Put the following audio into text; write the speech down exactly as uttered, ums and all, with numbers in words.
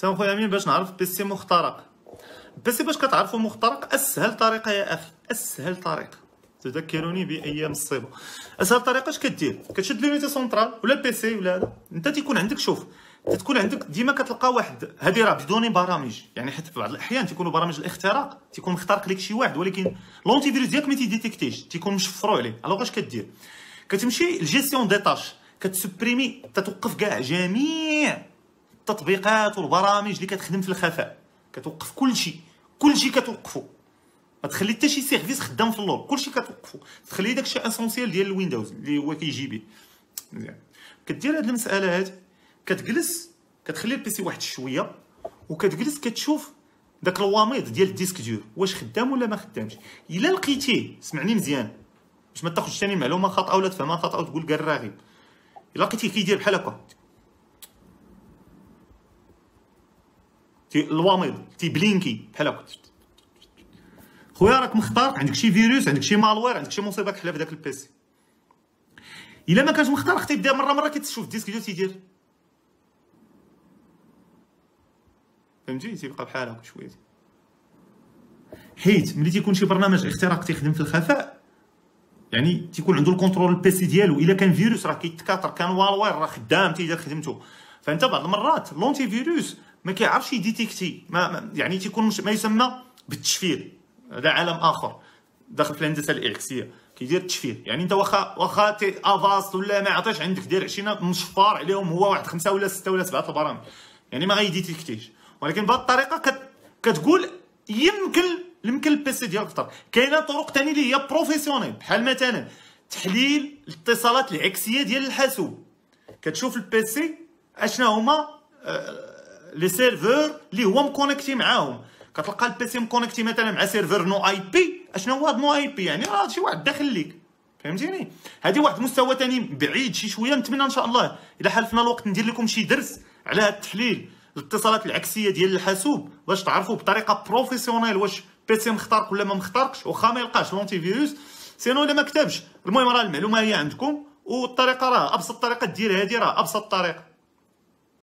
سلام خويا امين. باش نعرف بيسي مخترق. بيسي باش كتعرفو مخترق، اسهل طريقه يا اخي، اسهل طريقه، تذكروني بايام الصبا. اسهل طريقه اش كدير؟ كتشد لونيتي سونطرال ولا البيسي ولا هذا، انت تيكون عندك، شوف تكون عندك ديما كتلقى واحد، هذه راه بدون برامج، يعني حيت في بعض الاحيان تيكونوا برامج الاختراق تيكون مخترق لك شي واحد، ولكن لونتي فيروس ديالك ما تيديتيكتيش، تيكون مشفرو عليه. الوغ اش كدير؟ كتمشي لجيستيون دي طاش، كتسبريمي، تتوقف كاع جميع التطبيقات والبرامج اللي كتخدم في الخفاء، كتوقف كلشي، كلشي كتوقفو، ما تخلي حتى شي سيرفيس خدام في اللور، كلشي كتوقفو، تخلي داكشي اسونسيال ديال الويندوز اللي هو كيجي بيه. مزيان، كدير هاد المساله هادي، كتجلس كتخلي البيسي واحد شويه، وكتجلس كتشوف داك الواميض ديال الديسك دور واش خدام ولا ما خدامش. الا لقيتيه، سمعني مزيان باش ما تاخذش ثاني معلومه خاطئه ولا تفهمها خاطئه وتقول كاع راغب. الا لقيتيه كيدير بحال هكا الواميض تيبلينكي بحال هكا، خويا راك مخترق، عندك شي فيروس، عندك شي مالوير، عندك شي مصيبه كحله في داك البيسي. الا ما كانش مخترق تيبدا مره مره كتشوف الديسك ديالو تيدير، فهمتي، تيبقى بحال هكا شويه. حيت ملي تيكون شي برنامج اختراق تيخدم في الخفاء، يعني تيكون عنده الكونترول البيسي ديالو، الا كان فيروس راه كيتكاثر، كان والوير راه خدام تيدير خدمته. فانت بعض المرات لونتي فيروس ما كيعرفش يديتيكتي، ما يعني تيكون مش ما يسمى بالتشفير، هذا عالم اخر داخل في الهندسه الاكسيه، كيدير التشفير. يعني انت واخا واخا تي افاست ولا ما عطاش، عندك داير عشرين مشفار عليهم، هو واحد خمسه ولا سته ولا سبعه البرامج، يعني ما غيديتيكتيش. ولكن بهذه الطريقه كت... كتقول يمكن يمكن البيسي ديالك يخترق. كاينه طرق ثانيه اللي هي بروفيسيونيل، بحال مثلا تحليل الاتصالات العكسيه ديال الحاسوب. كتشوف البيسي اشنا هما آه لي سيرفور اللي هو مكونيكتي معاهم، كتلقى البيسي مكونيكتي مثلا مع سيرفور نو اي بي. اشنا هو هاد نو اي بي؟ يعني راه شي واحد داخل ليك، فهمتيني. هذه واحد المستوى ثاني بعيد شي شويه. نتمنى ان شاء الله اذا حالفنا الوقت ندير لكم شي درس على هاد التحليل الاتصالات العكسيه ديال الحاسوب، باش تعرفوا بطريقه بروفيسيونيل واش بيسي مخترق ولا ما مخترقش، واخا ما يلقاش لونتي فيروس. سينو الا ما كتبش، المهم راه المعلومه هي عندكم، والطريقه راه ابسط طريقه دير هذه، راه ابسط طريقه.